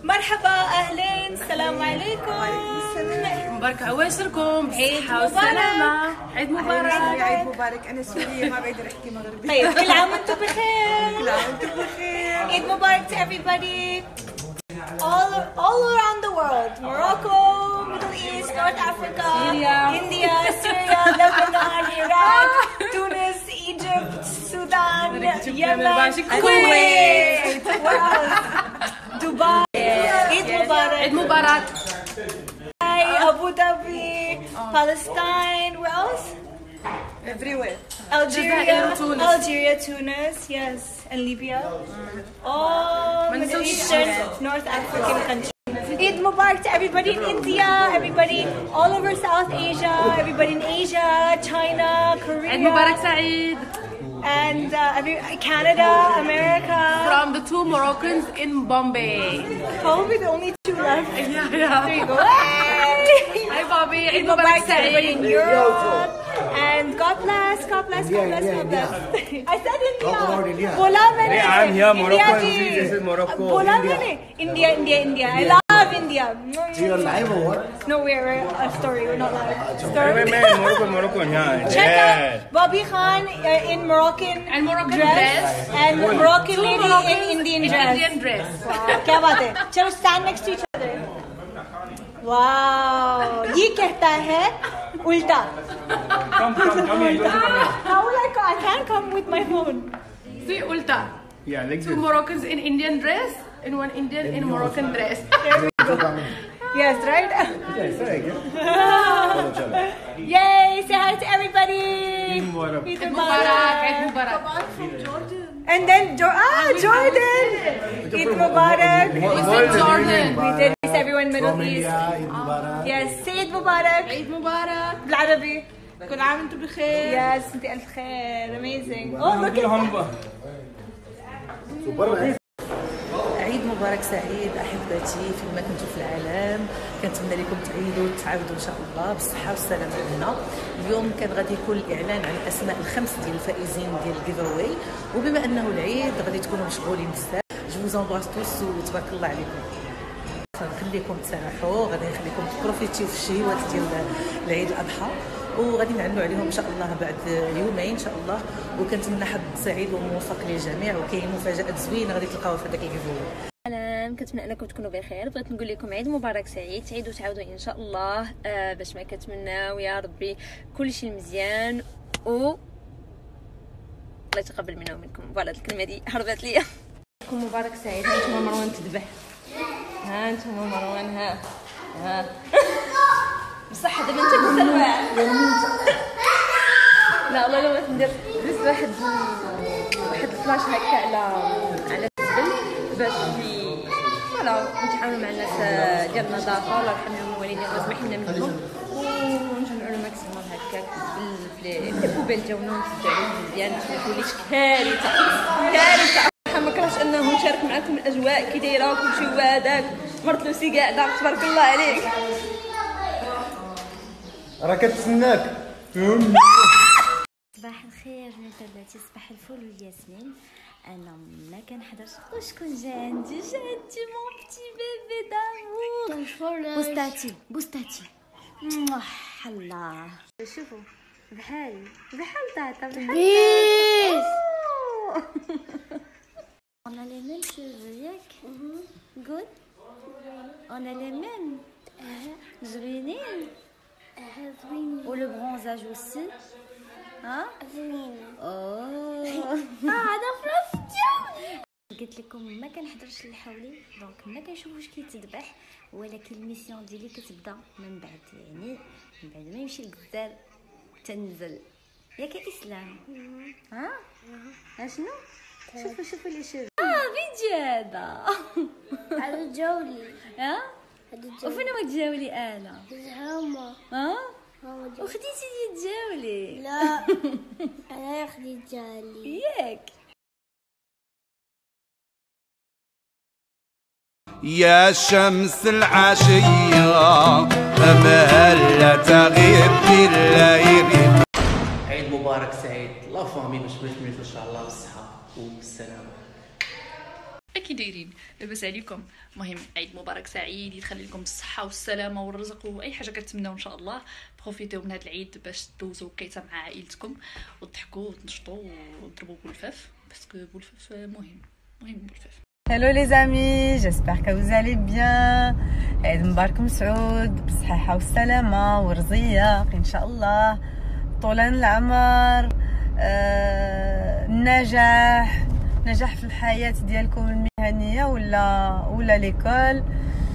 مرحبا اهلين السلام عليكم. مبارك عواشركم عيد بالصحة والسلامة. عيد مبارك. عيد مبارك. أنا سورية ما بقدر أحكي مغربي. طيب كل عام وانتم بخير. كل عام وأنتم بخير. عيد مبارك to everybody all around the world. Morocco, Middle East, North Africa, India, Syria, Lebanon, Iraq, Tunis, Egypt, Sudan, Yemen, Kuwait, what else? Dubai. Eid Mubarak. عيد مبارك. Abu Dhabi, Palestine, where else? Everywhere. Algeria, Tunis, yes, and Libya. All Middle Eastern, North African countries. Eid Mubarak to everybody in India, everybody all over South Asia, everybody in Asia, China, Korea. عيد مبارك سعيد. And Canada, America. From the two Moroccans in Bombay. Probably the only two left. Yeah. There you go. Hey! Hi Bobby. Eid Mubarak to everybody in Europe. And God bless. I said India. Bola maine. I'm here, Morocco. India This is Morocco. Bola maine. India. I love India. So you're live or what? No, we're a story. We're not live. Morocco, yeah. Check out Bobby Khan in Moroccan And Moroccan dress. and Moroccan lady in Indian dress. Indian dress. क्या बात है? चलो stand next to each other. Wow, ये कहता है उल्टा. Come here. How will I can't come with my phone. See ulta. Yeah, like Two this. Moroccans in Indian dress and one Indian in Moroccan dress. Yes, right? Yes, right. Yay! Say hi to everybody. Eid Mubarak. Eid عيد مبارك. عيد مبارك. And then Jordan. Eid Mubarak. Jordan. We did this everyone Middle From East. India, Eid Mubarak. Yes, say Eid Mubarak. عيد مبارك. بالعربي. كل عام وأنتم بخير. Yes, انت ألف خير. Amazing. Oh, look at that. Super. عيد مبارك سعيد احبتي فيما كنتم في العالم. كنتمنى لكم تعيدوا وتعاودوا ان شاء الله بالصحه والسلامه لنا. اليوم كان غادي يكون الاعلان عن اسماء الخمس ديال الفائزين ديال الجيف اواي، وبما انه العيد غادي تكونوا مشغولين بزاف. جو زامبراس توس وتبارك الله عليكم. نخليكم تسرحوا، غادي نخليكم تبروفيتيو في الشهوات ديال العيد الاضحى، وغادي نعلنوا عليهم ان شاء الله بعد يومين ان شاء الله. وكنتمنى حظ سعيد وموفق للجميع، وكاين مفاجات زوينه غادي تلقاوها في هذاك الجيف اواي. سلام، كنتمنى انكم تكونوا بخير. بغيت نقول لكم عيد مبارك سعيد، تعيدوا تعاودوا ان شاء الله باش ما كتمناو يا ربي كل شيء مزيان و الله يتقبل منا ومنكم. فوالا الكلمه هذه هربت ليا. مبارك سعيد. ها انتم مروان تذبح، ها انتم مروان، ها بصح دابا انت بالسلوى. لا والله لو ندير بس واحد الفلاش هكا على الزبل باش فوالا نتعاونوا مع الناس ديال النظافه. الله يرحم لهم الوالدين ويسمح لنا منهم، ونجمعوا الماكسيموم هكاك في البوبيل ديالنا ونسدوا عليهم مزيان باش ما يكونليش كارثه. ما كرهتش انه نشارك معكم الاجواء كي دايره وكلشي هو هذاك. مرت لوسي قاعده تبارك الله عليك. راه كتسناك. صباح الخير بناتي، صباح الفل والياسمين. انا ما كنحضرش وشكون جا عندي مون بتي بيبي دامور. بوستاتي الله. شوفوا بحال طاطا بيس. On a les mêmes cheveux, yak. Good. On a les mêmes. زوينين. Ou le bronzage aussi. ها؟ انا فرستيو. قلت لكم ما كنحضرش اللي حولي، دونك ما كنشوفوش كيتذبح، ولكن الميسيون ديالي كتبدا من بعد، يعني من بعد ما يمشي الغزال تنزل. ياك اسلام؟ ها؟ اشنو؟ شوفوا لي شوف. فيديو هذا. هذا جولي. ها؟ وفين ما تجاولي انا؟ زهرمة. ها؟ وخديتي لي تجاولي؟ لا انا خديت جالي. ياك يا شمس العشية أمل تغيب بالليل. عيد مبارك سعيد. لا فامي باش بغيت ان شاء الله بالصحة والسلامة. كي دايرين؟ لاباس عليكم؟ المهم عيد مبارك سعيد، يدخل لكم بالصحه والسلامه والرزق واي حاجه كتمناو ان شاء الله. بروفيتيو من هذا العيد باش دوزو وقيته مع عائلتكم وتضحكوا وتنشطوا وتضربوا بولفاف باسكو بولفاف مهم بولفاف. Hello les amis, j'espère que vous allez bien. عيد مبارك مسعود بالصحة والسلامة والرزيق إن شاء الله، طولان العمر، نجاح في الحياة ديالكم المهنية ولا ليكول،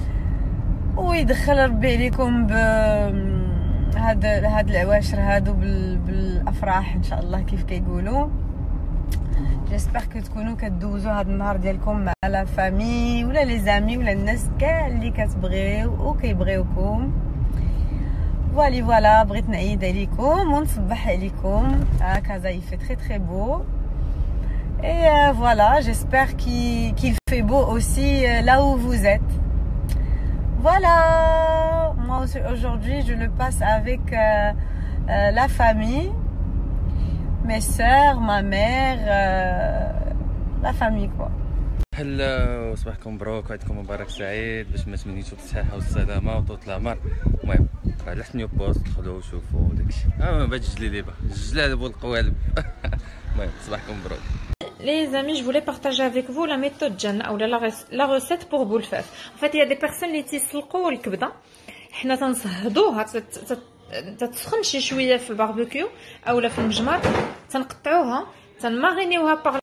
ويدخل ربي عليكم هاد العواشر هادو بالأفراح إن شاء الله كيف كيقولوا. جيسبر كو تكونوا كدوزوا هاد النهار ديالكم مع لا فامي ولا لي زامي ولا الناس كاع اللي كتبغيو وكيبغيوكم. فوالا بغيت نعيد عليكم ونصبح عليكم. كازا il fait très très beau et voilà, j'espère qu'il fait beau aussi là où vous êtes. Voilà, moi aujourd'hui je le passe avec la famille, mes sœurs, ma mère, la famille quoi. هلا وصباحكم مبروك وعيدكم مبارك سعيد، باش ما تمنيتو بالصحه والسلامه وطول العمر. المهم على نيو بوست دخلوا وشوفوا داكشي. باش تجلي لي الجلال والقوالب. المهم صباحكم مبروك. Les amis, je voulais partager avec vous la méthode Jannah ou la recette pour boulfaf. En fait, il y a des personnes اللي تيسلقوا الكبده، حنا تنصهدوها تتسخن شي شويه في الباربيكيو اولا في المجمر، تنقطعوها تنماغينيوها باغ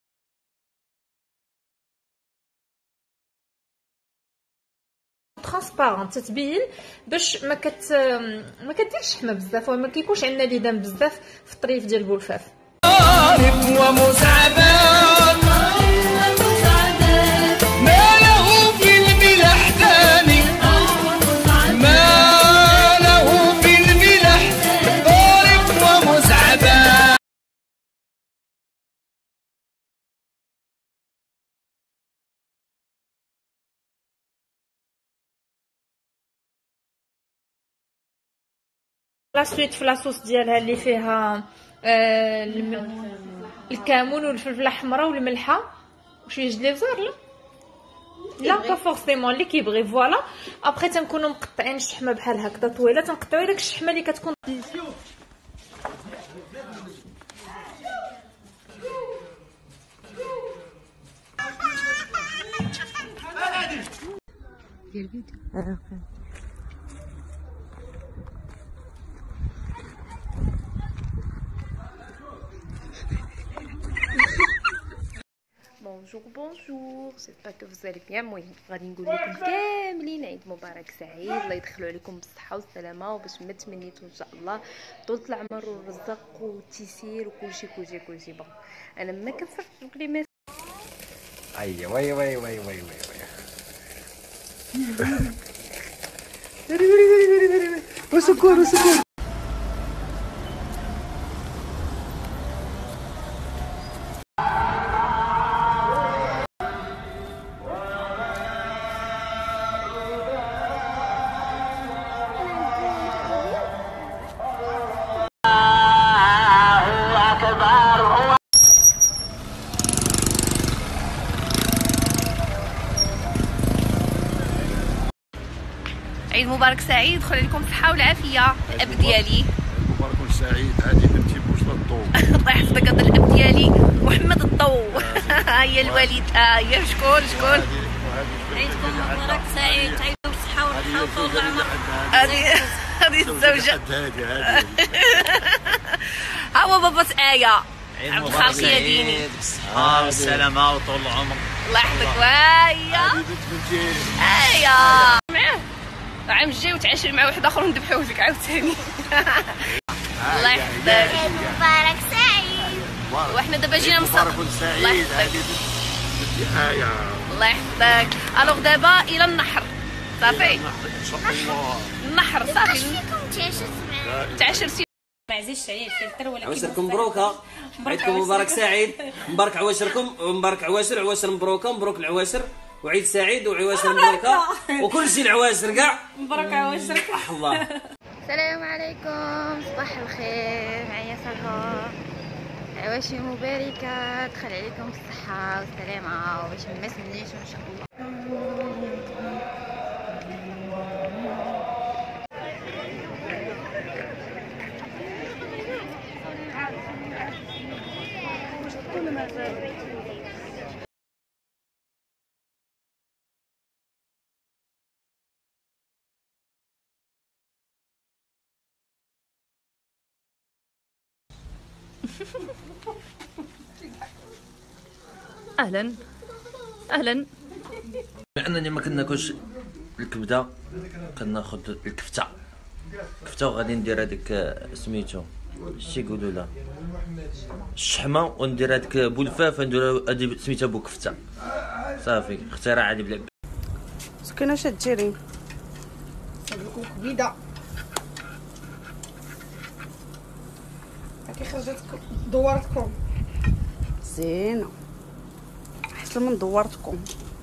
ترانسبارون تتبين باش ما كديرش حمى بزاف وما كيكونش عندنا ليدان بزاف في الطريف ديال البولفاف. ومسعدات ما له في الملح ثاني، ما له في الملح ضارب ومسعدات. لا سويت في لاصوص ديالها اللي فيها الكمون والفلفله الحمراء والملحه وشويه جليفزر لا با فورسيمون اللي كيبغي. فوالا ابخي تنكونوا مقطعين الشحمه بحال هكذا طويله، تنقطعوا داك الشحمه اللي كتكون ديال الفيديو. بونجور j'espère que vous allez bien. المهم غادي نقول لكم كاملين عيد مبارك سعيد، الله يدخلوا عليكم بالصحه والسلامه وباش ما تمنيتوا ان شاء الله طول العمر والرزق والتيسير وكلشي. بون انا ما كنفرقش الكلمات. ايوا وي وسكون عيد مبارك سعيد، خلي لكم الصحه والعافيه. الاب ديالي مبارك سعيد، هذه بنتي بوشطه الضو. الله يحفظك. هذا الاب ديالي محمد الضو. هي الوالده هي شكون عيدكم مبارك سعيد، تعيدوا بالصحه والراحه وطول العمر. هذه الزوجه ها هو بابا آية. عيد مبارك سعيد بالصحه والسلامه وطول العمر. الله يحفظك. وهي آية معاه عام الجاي وتعاشر مع واحد اخر وندبحوه لك عاوتاني. الله يحفظك. عيد مبارك سعيد. وحنا دابا جينا نصور. الله يحفظك. الله يحفظك. الوغ دابا الى النحر صافي. ان شاء الله النحر صافي. تعاشرتي ما عزيزش عليه الفلتر ولكن عواشركم مبروكه، عيدكم مبارك سعيد، مبارك عواشركم، مبارك عواشر مبروكه، مبروك العواشر، وعيد سعيد وعواشر مبروكه وكل شيء العواشر كاع مبروك عواشر. الله. السلام عليكم، صباح الخير. معايا ساره، عواشر مباركه، دخل عليكم بالصحه والسلامه وباش ما تمنيش ان شاء الله. اهلا اهلا. بما انني ما كناكلش الكبده كناخذ الكفته وغادي ندير هذيك سميتو شتي يقولوا لها الشحمه، وندير هذيك بولفاف ندير هذه سميتها بوكفته. صافي اختراع عادي بلا سكينه اش ديري؟ صافيكم كبيده هاكي خرجتكم دورتكم زينه احسن من دورتكم.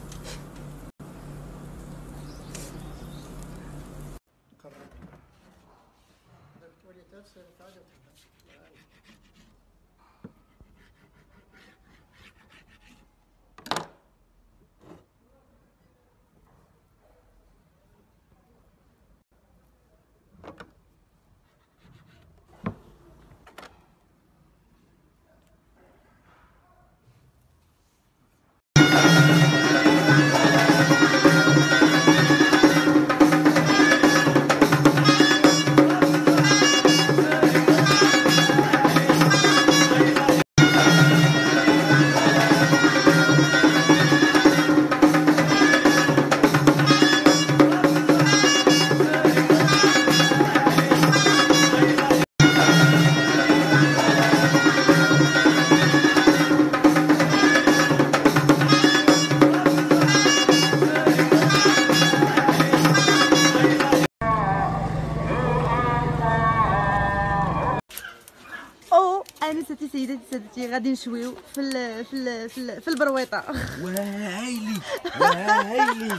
انستي سيداتي سادتي غادي نشويو في البرويطه. وهايلي وهايلي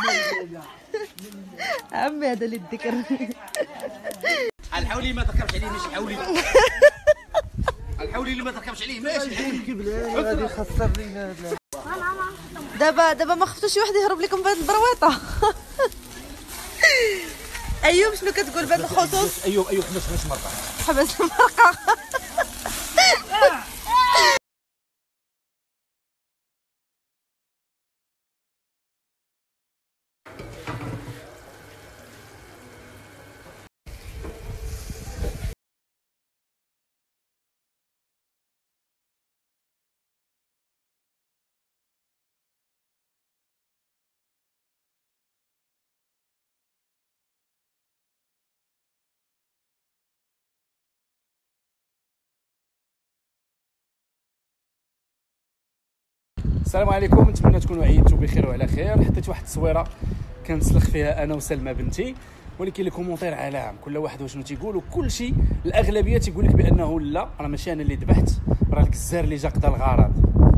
عمي هذا اللي الذكر. الحولي ما تركبش عليه ماشي حولي. الحولي اللي ما تركبش عليه ماشي حولي. غادي يخسر لينا دابا ما خفتوش شي واحد يهرب لكم بهاد البرويطه. ايوب شنو كتقول بهاد الخصوص؟ ايوب حبس مرقه. حبس مرقه. السلام عليكم، نتمنى تكونوا عيدتوا بخير وعلى خير. حطيت واحد التصويره كنسلخ فيها انا وسلمى بنتي، ولكن لي كومونتير عالم كل واحد وشنو تيقول، وكل شيء الاغلبيه تيقول لك بانه لا راه ماشي انا اللي ذبحت، راه الجزار اللي جا قضى الغرض.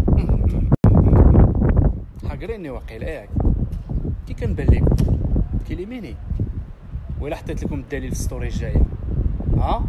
حاقريني واقيلا ياك كي كنبان لكم كيليميني، ولا حطيت لكم الدليل في الستوري الجايه. ها